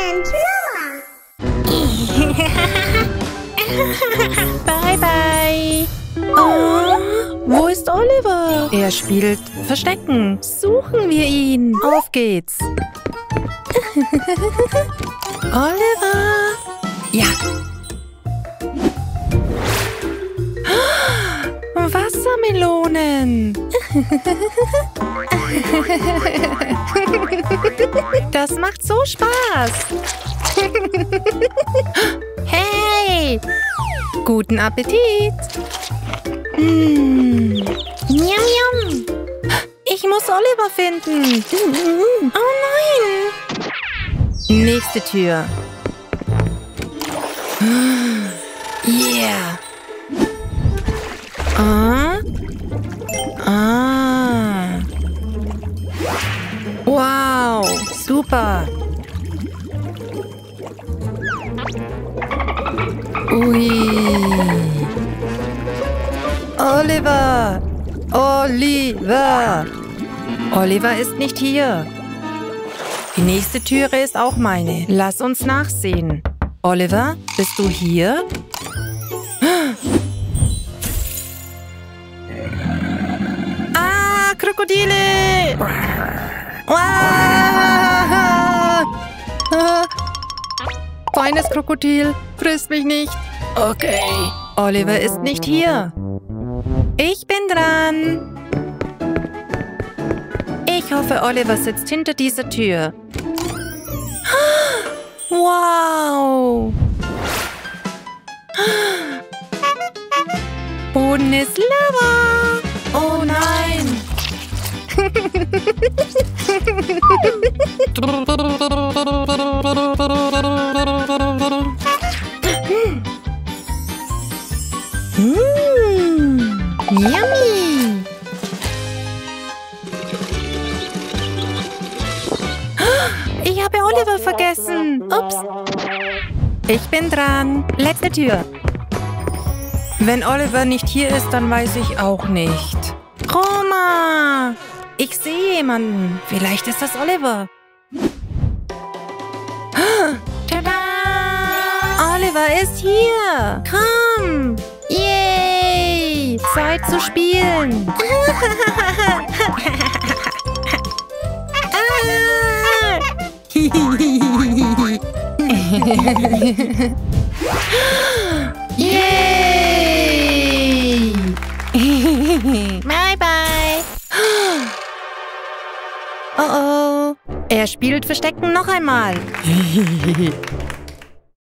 And Bye, bye. Oh, wo ist Oliver? Er spielt Verstecken. Suchen wir ihn. Auf geht's. Oliver. Ja. Wassermelonen. Das macht so Spaß. Hey. Guten Appetit. Yum, yum. Ich muss Oliver finden. Oh nein. Nächste Tür. Yeah. Wow, super. Ui. Oliver. Oliver. Oliver ist nicht hier. Die nächste Türe ist auch meine. Lass uns nachsehen. Oliver, bist du hier? Ah, Krokodile! Ah! Feines Krokodil, frisst mich nicht. Okay. Oliver ist nicht hier. Ich bin dran. Ich hoffe, Oliver sitzt hinter dieser Tür. Wow! Boden ist Lava! Oh nein! Yummy! Ich habe Oliver vergessen. Ups. Ich bin dran. Letzte Tür. Wenn Oliver nicht hier ist, dann weiß ich auch nicht. Roma! Ich sehe jemanden. Vielleicht ist das Oliver. Tada! Oliver ist hier. Komm! Yay! Zeit zu spielen. Yay! Bye bye. Oh oh. Er spielt Verstecken noch einmal.